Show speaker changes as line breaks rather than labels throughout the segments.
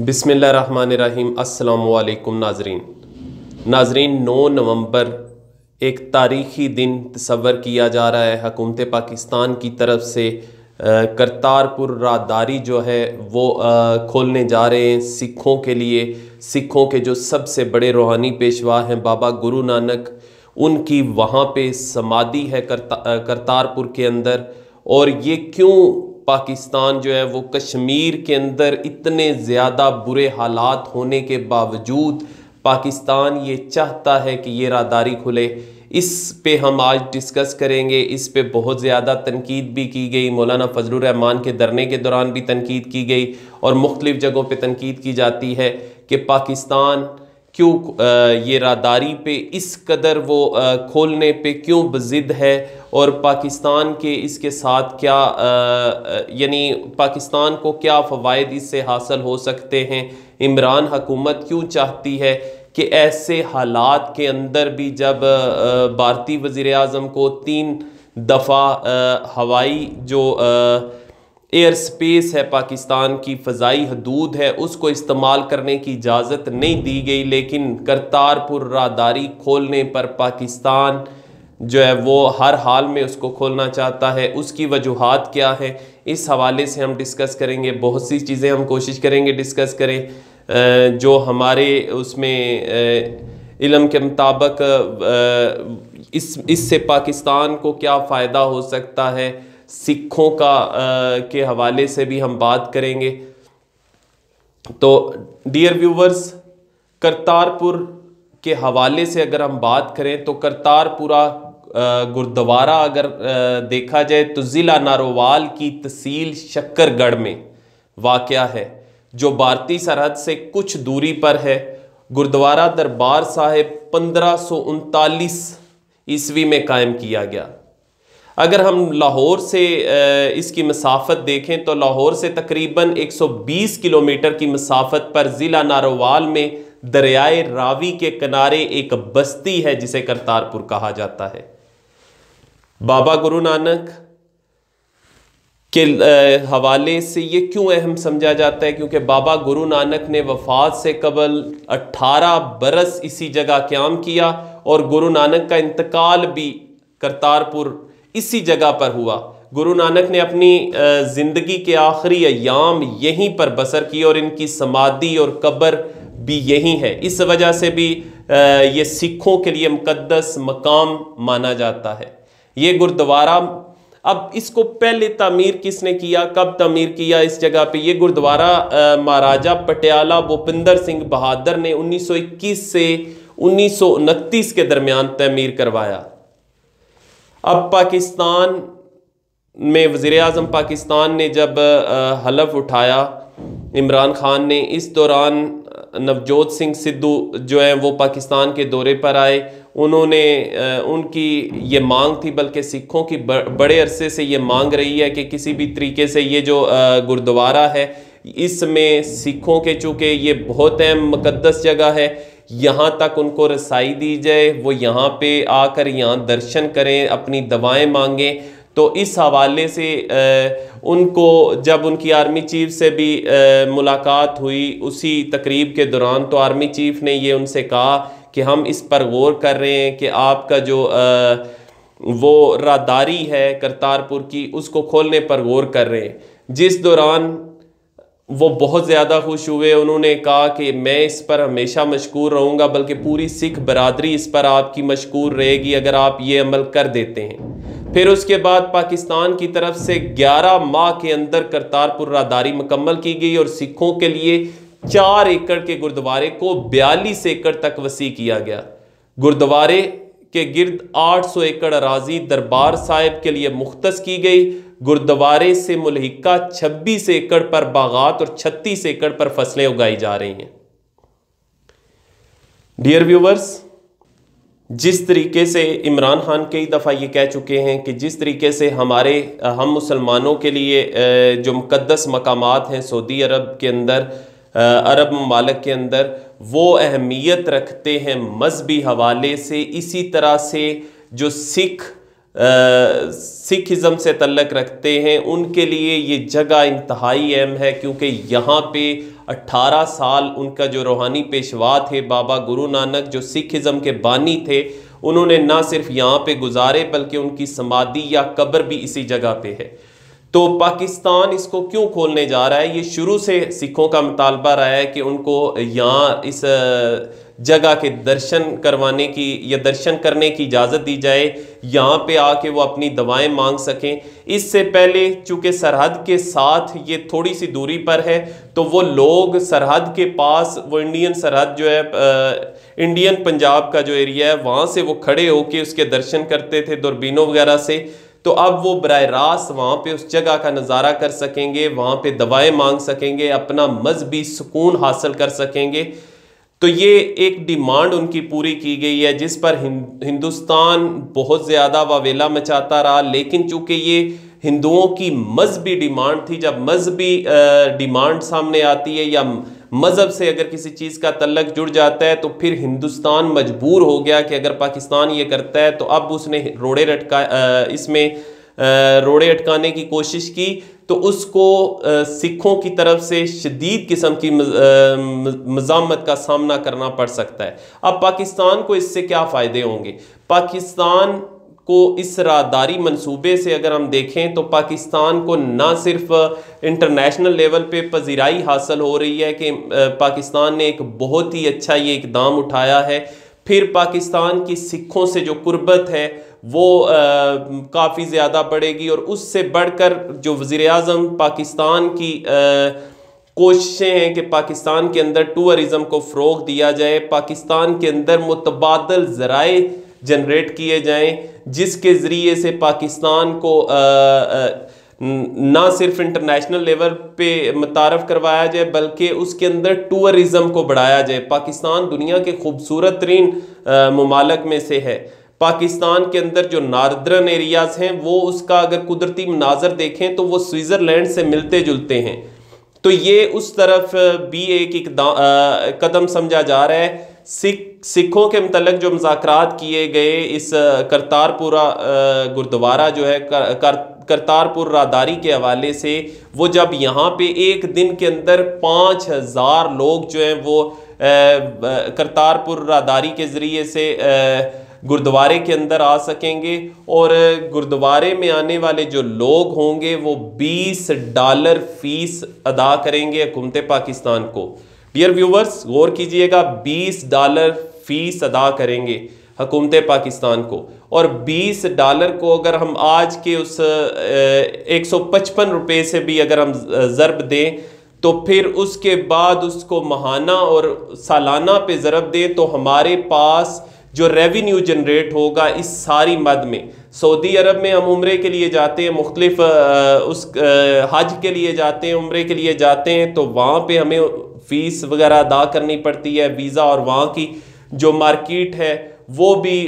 बिस्मिल्लाहिर्रहमानिर्रहीम। अस्सलामुअलैकुम नाजरीन 9 नवंबर एक तारीख़ी दिन तस्वर किया जा रहा है। हुकूमत पाकिस्तान की तरफ से करतारपुर राहदारी जो है वो खोलने जा रहे हैं सिखों के लिए। सिखों के जो सबसे बड़े रूहानी पेशवा हैं बाबा गुरु नानक, उनकी वहाँ पे समाधि है करतारपुर के अंदर। और ये क्यों पाकिस्तान जो है वो कश्मीर के अंदर इतने ज़्यादा बुरे हालात होने के बावजूद पाकिस्तान ये चाहता है कि ये राहदारी खुले, इस पे हम आज डिस्कस करेंगे। इस पे बहुत ज़्यादा तनकीद भी की गई, मौलाना फजलुर रहमान के धरने के दौरान भी तनकीद की गई और मुख्तलिफ़ जगहों पे तनकीद की जाती है कि पाकिस्तान क्यों ये राहदारी पे इस कदर वो खोलने पे क्यों बज़िद है और पाकिस्तान के इसके साथ क्या यानी पाकिस्तान को क्या फ़वाइद इससे हासिल हो सकते हैं। इमरान हुकूमत क्यों चाहती है कि ऐसे हालात के अंदर भी जब भारतीय वज़ीर आज़म को 3 दफ़ा हवाई जो एयर स्पेस है पाकिस्तान की फ़ज़ाई हदूद है उसको इस्तेमाल करने की इजाज़त नहीं दी गई, लेकिन करतारपुर राहदारी खोलने पर पाकिस्तान जो है वो हर हाल में उसको खोलना चाहता है। उसकी वजूहात क्या है, इस हवाले से हम डिस्कस करेंगे। बहुत सी चीज़ें हम कोशिश करेंगे डिस्कस करें जो हमारे उसमें इल्म के मुताबिक इससे पाकिस्तान को क्या फ़ायदा हो सकता है। सिखों का के हवाले से भी हम बात करेंगे। तो डियर व्यूवर्स, करतारपुर के हवाले से अगर हम बात करें तो करतारपुरा गुरुद्वारा अगर देखा जाए तो ज़िला नारोवाल की तहसील शक्करगढ़ में वाक़या है, जो भारतीय सरहद से कुछ दूरी पर है। गुरुद्वारा दरबार साहिब 1539 ईस्वी में कायम किया गया। अगर हम लाहौर से इसकी मसाफत देखें तो लाहौर से तकरीबन 120 किलोमीटर की मसाफत पर ज़िला नारोवाल में दरियाए रावी के किनारे एक बस्ती है जिसे करतारपुर कहा जाता है। बाबा गुरु नानक के हवाले से ये क्यों अहम समझा जाता है, क्योंकि बाबा गुरु नानक ने वफ़ात से कबल 18 बरस इसी जगह क़याम किया और गुरु नानक का इंतकाल भी करतारपुर इसी जगह पर हुआ। गुरु नानक ने अपनी ज़िंदगी के आखिरी अयाम यहीं पर बसर की और इनकी समाधि और कब्र भी यहीं है। इस वजह से भी ये सिखों के लिए मुक़द्दस मकाम माना जाता है ये गुरुद्वारा। अब इसको पहले तामीर किसने किया, कब तामीर किया इस जगह पे? ये गुरुद्वारा महाराजा पटियाला भूपिंदर सिंह बहादुर ने 1921 से 1929 के दरमियान तामीर करवाया। अब पाकिस्तान में वज़ीर आज़म पाकिस्तान ने जब हलफ उठाया इमरान खान ने, इस दौरान नवजोत सिंह सिद्धू जो है वो पाकिस्तान के दौरे पर आए। उन्होंने उनकी ये मांग थी, बल्कि सिखों की बड़े अरसे से ये मांग रही है कि किसी भी तरीके से ये जो गुरुद्वारा है इसमें सिखों के, चूँकि ये बहुत अहम मुक़द्दस जगह है, यहाँ तक उनको रसाई दी जाए, वो यहाँ पे आकर यहाँ दर्शन करें, अपनी दवाएं मांगें। तो इस हवाले से उनको जब उनकी आर्मी चीफ से भी मुलाकात हुई उसी तकरीब के दौरान, तो आर्मी चीफ ने ये उनसे कहा कि हम इस पर गौर कर रहे हैं कि आपका जो वो राहदारी है करतारपुर की उसको खोलने पर गौर कर रहे हैं। जिस दौरान वो बहुत ज़्यादा खुश हुए, उन्होंने कहा कि मैं इस पर हमेशा मशकूर रहूँगा, बल्कि पूरी सिख बरादरी इस पर आपकी मशकूर रहेगी अगर आप ये अमल कर देते हैं। फिर उसके बाद पाकिस्तान की तरफ से 11 माह के अंदर करतारपुर राहदारी मुकम्मल की गई और सिखों के लिए 4 एकड़ के गुरुद्वारे को 42 एकड़ तक वसी किया गया। गुरुद्वारे के गिर्द 800 एकड़ अराजी दरबार साहिब के लिए मुख्तस की गई। गुरुद्वारे से मुल्हिका 26 एकड़ पर बागात और 36 एकड़ पर फसलें उगाई जा रही हैं। डियर व्यूवर्स, जिस तरीके से इमरान खान कई दफ़ा ये कह चुके हैं कि जिस तरीके से हम मुसलमानों के लिए जो मुक़द्दस मकामात हैं सऊदी अरब के अंदर, अरब ममालिक के अंदर, वो अहमियत रखते हैं मजहबी हवाले से, इसी तरह से जो सिख सिखिज़म से तल्लक रखते हैं, उनके लिए ये जगह इंतहाई अहम है, क्योंकि यहाँ पे 18 साल उनका जो रूहानी पेशवा थे बाबा गुरु नानक, जो सिखिज़म के बानी थे, उन्होंने ना सिर्फ यहाँ पे गुजारे बल्कि उनकी समाधि या कब्र भी इसी जगह पे है। तो पाकिस्तान इसको क्यों खोलने जा रहा है? ये शुरू से सिखों का मुतालबा रहा है कि उनको यहाँ इस जगह के दर्शन करवाने की या दर्शन करने की इजाज़त दी जाए, यहाँ पे आके वो अपनी दवाएं मांग सकें। इससे पहले चूँकि सरहद के साथ ये थोड़ी सी दूरी पर है, तो वो लोग सरहद के पास, वो इंडियन सरहद जो है, इंडियन पंजाब का जो एरिया है, वहाँ से वो खड़े होके उसके दर्शन करते थे दूरबीनों वगैरह से। तो अब वो बराह रास्त वहाँ पे उस जगह का नज़ारा कर सकेंगे, वहाँ पे दवाएं मांग सकेंगे, अपना मजहबी सुकून हासिल कर सकेंगे। तो ये एक डिमांड उनकी पूरी की गई है, जिस पर हिंदुस्तान बहुत ज़्यादा वावेला मचाता रहा। लेकिन चूँकि ये हिंदुओं की मजहबी डिमांड थी, जब मजहबी डिमांड सामने आती है या मज़हब से अगर किसी चीज़ का तल्लक जुड़ जाता है, तो फिर हिंदुस्तान मजबूर हो गया कि अगर पाकिस्तान ये करता है, तो अब उसने रोड़े अटकाने की कोशिश की, तो उसको सिखों की तरफ से शदीद किस्म की मज़ामत का सामना करना पड़ सकता है। अब पाकिस्तान को इससे क्या फ़ायदे होंगे? पाकिस्तान को इस राहदारी मंसूबे से अगर हम देखें, तो पाकिस्तान को ना सिर्फ इंटरनेशनल लेवल पे पजीराई हासिल हो रही है कि पाकिस्तान ने एक बहुत ही अच्छा ये इकदाम उठाया है, फिर पाकिस्तान की सिखों से जो कुर्बत है वो काफ़ी ज़्यादा बढ़ेगी, और उससे बढ़कर जो वज़ीर-ए-आज़म पाकिस्तान की कोशिशें हैं कि पाकिस्तान के अंदर टूरिज़म को फ़रोग़ दिया जाए, पाकिस्तान के अंदर मुतबादल ज़राए जनरेट किए जाएं, जिसके ज़रिए से पाकिस्तान को ना सिर्फ इंटरनेशनल लेवल पे मुतारफ़ करवाया जाए, बल्कि उसके अंदर टूरिज़म को बढ़ाया जाए। पाकिस्तान दुनिया के खूबसूरत तरीन ममालिक में से है। पाकिस्तान के अंदर जो नॉर्दर्न एरियाज़ हैं, वो उसका अगर कुदरती मनाजर देखें तो वो स्विट्ज़रलैंड से मिलते जुलते हैं। तो ये उस तरफ भी एक कदम समझा जा रहा है। सिखों के मतलब जो मुज़ाकरात किए गए इस करतारपुरा गुरुद्वारा जो है, करतारपुर राहदारी के हवाले से, वो जब यहाँ पे एक दिन के अंदर 5000 लोग जो हैं वो करतारपुर राहदारी के ज़रिए से गुरुद्वारे के अंदर आ सकेंगे, और गुरुद्वारे में आने वाले जो लोग होंगे वो $20 फीस अदा करेंगे हुकूमत पाकिस्तान को। डियर व्यूवर्स, गौर कीजिएगा, $20 फीस अदा करेंगे हुकूमत पाकिस्तान को, और $20 को अगर हम आज के उस 155 रुपये से भी अगर हम ज़रब दें, तो फिर उसके बाद उसको महाना और सालाना पे ज़रब दें, तो हमारे पास जो रेवेन्यू जनरेट होगा इस सारी मद में, सऊदी अरब में हम उम्रे के लिए जाते हैं, मुख्तलिफ हज के लिए जाते हैं, उम्रे के लिए जाते हैं, तो वहाँ पे हमें फ़ीस वगैरह अदा करनी पड़ती है, वीज़ा, और वहाँ की जो मार्केट है वो भी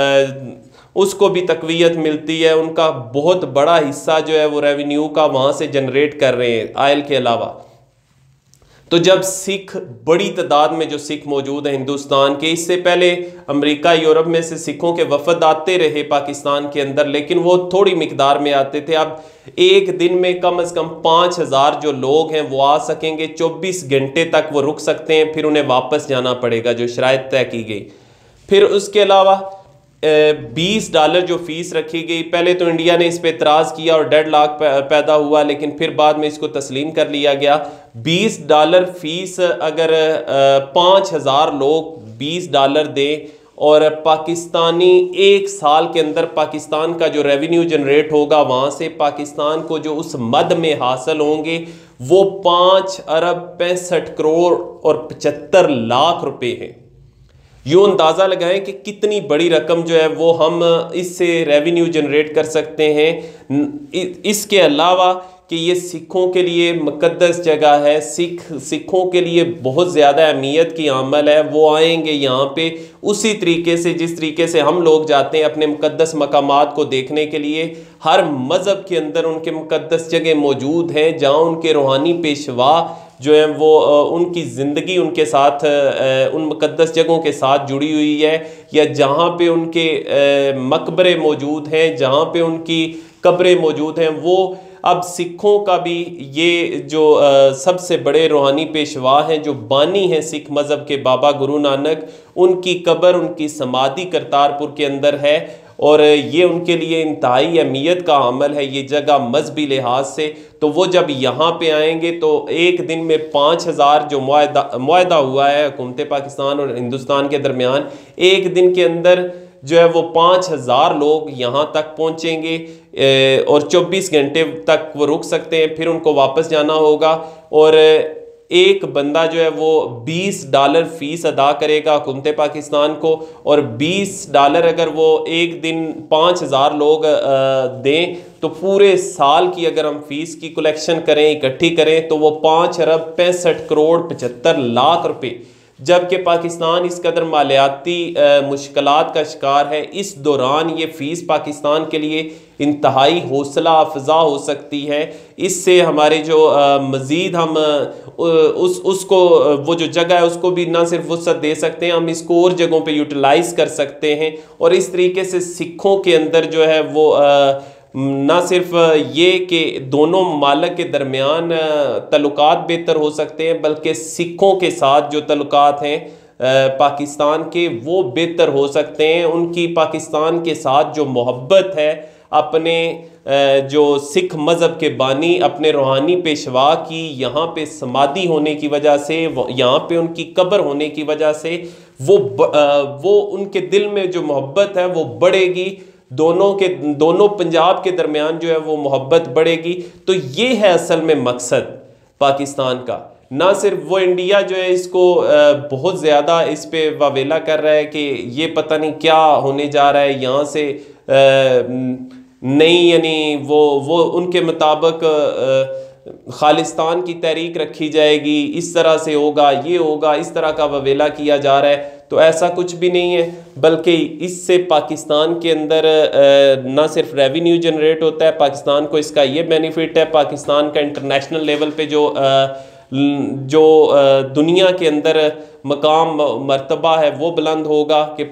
उसको भी तकवीयत मिलती है। उनका बहुत बड़ा हिस्सा जो है वो रेवेन्यू का वहाँ से जनरेट कर रहे हैं आयल के अलावा। तो जब सिख, बड़ी तादाद में जो सिख मौजूद हैं हिंदुस्तान के, इससे पहले अमेरिका, यूरोप में से सिखों के वफद आते रहे पाकिस्तान के अंदर, लेकिन वो थोड़ी मिकदार में आते थे। अब एक दिन में कम से कम 5000 जो लोग हैं वो आ सकेंगे, 24 घंटे तक वो रुक सकते हैं, फिर उन्हें वापस जाना पड़ेगा, जो शराइत तय की गई। फिर उसके अलावा $20 जो फ़ीस रखी गई, पहले तो इंडिया ने इस पर एतराज़ किया और डेडलॉक पैदा हुआ, लेकिन फिर बाद में इसको तस्लीम कर लिया गया। $20 फ़ीस, अगर 5000 लोग $20 दें, और पाकिस्तानी एक साल के अंदर पाकिस्तान का जो रेवेन्यू जनरेट होगा, वहाँ से पाकिस्तान को जो उस मद में हासिल होंगे वो 5 अरब 65 करोड़ और 75 लाख रुपए हैं। यूँ अंदाज़ा लगाएं कि कितनी बड़ी रकम जो है वो हम इससे रेवेन्यू जनरेट कर सकते हैं। इसके अलावा कि ये सिखों के लिए मुकद्दस जगह है, सिखों के लिए बहुत ज़्यादा अहमियत की अमल है। वो आएंगे यहाँ पे उसी तरीके से जिस तरीके से हम लोग जाते हैं अपने मुकद्दस मकामात को देखने के लिए। हर मज़हब के अंदर उनके मुकद्दस जगह मौजूद हैं जहाँ उनके रूहानी पेशवा जो है वो उनकी ज़िंदगी उनके साथ उन मुकद्दस जगहों के साथ जुड़ी हुई है, या जहाँ पे उनके मकबरे मौजूद हैं, जहाँ पे उनकी कब्रें मौजूद हैं। वो अब सिखों का भी ये जो सबसे बड़े रूहानी पेशवा हैं, जो बानी हैं सिख मज़हब के, बाबा गुरु नानक, उनकी कब्र, उनकी समाधि करतारपुर के अंदर है। और ये उनके लिए इंतहाई अहमियत का अमल है ये जगह मजहबी लिहाज से। तो वो जब यहाँ पे आएंगे तो एक दिन में 5000 जो मुआहदा हुआ है हुकूमत पाकिस्तान और हिंदुस्तान के दरमियान, एक दिन के अंदर जो है वो 5000 लोग यहाँ तक पहुँचेंगे और 24 घंटे तक वो रुक सकते हैं, फिर उनको वापस जाना होगा। और एक बंदा जो है वो $20 फीस अदा करेगा हुकूमत पाकिस्तान को, और $20 अगर वो एक दिन 5000 लोग दें तो पूरे साल की अगर हम फीस की कलेक्शन करें, इकट्ठी करें, तो वो 5,65,75,00,000 रुपये। जबकि पाकिस्तान इस कदर मालियाती मुश्किलात का शिकार है, इस दौरान ये फ़ीस पाकिस्तान के लिए इंतहाई हौसला अफजा हो सकती है। इससे हमारे जो मज़ीद हम उसको वो जो जगह है उसको भी ना सिर्फ वसअत दे सकते हैं, हम इसको और जगहों पे यूटिलाइज़ कर सकते हैं। और इस तरीके से सिखों के अंदर जो है वो ना सिर्फ ये कि दोनों ममालिक के दरमियान तल्लुकात बेहतर हो सकते हैं, बल्कि सिखों के साथ जो तल्लुकात हैं पाकिस्तान के वो बेहतर हो सकते हैं। उनकी पाकिस्तान के साथ जो मोहब्बत है अपने जो सिख मज़हब के बानी अपने रूहानी पेशवा की यहाँ पे समाधि होने की वजह से, यहाँ पे उनकी कब्र होने की वजह से वो उनके दिल में जो मोहब्बत है वो बढ़ेगी। दोनों पंजाब के दरमियान जो है वो मोहब्बत बढ़ेगी। तो ये है असल में मकसद पाकिस्तान का। ना सिर्फ वो इंडिया जो है इसको बहुत ज़्यादा इस पे वावेला कर रहा है कि ये पता नहीं क्या होने जा रहा है यहाँ से, नहीं यानी वो उनके मुताबिक खालिस्तान की तहरीक रखी जाएगी, इस तरह से होगा, ये होगा, इस तरह का ववेला किया जा रहा है। तो ऐसा कुछ भी नहीं है, बल्कि इससे पाकिस्तान के अंदर ना सिर्फ रेवेन्यू जनरेट होता है, पाकिस्तान को इसका ये बेनिफिट है, पाकिस्तान का इंटरनेशनल लेवल पे जो दुनिया के अंदर मकाम मर्तबा है वो बुलंद होगा कि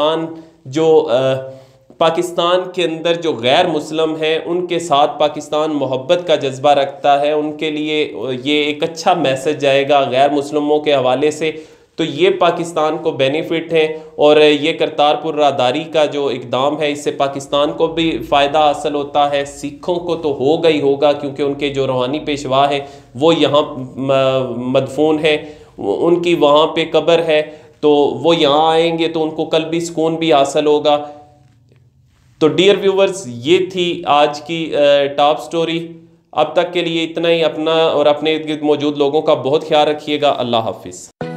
पाकिस्तान के अंदर जो गैर मुस्लिम हैं उनके साथ पाकिस्तान मोहब्बत का जज्बा रखता है। उनके लिए ये एक अच्छा मैसेज जाएगा गैर मुस्लिमों के हवाले से। तो ये पाकिस्तान को बेनिफिट है। और ये करतारपुर राहदारी का जो इकदाम है इससे पाकिस्तान को भी फ़ायदा हासिल होता है, सिखों को तो होगा ही होगा, क्योंकि उनके जो रूहानी पेशवा हैं वो यहाँ मदफून है, उनकी वहाँ पे कब्र है, तो वो यहाँ आएंगे तो उनको कल्बी सुकून भी हासिल होगा। तो डियर व्यूवर्स, ये थी आज की टॉप स्टोरी। अब तक के लिए इतना ही। अपना और अपने इर्द गिर्द मौजूद लोगों का बहुत ख्याल रखिएगा। अल्लाह हाफिज़।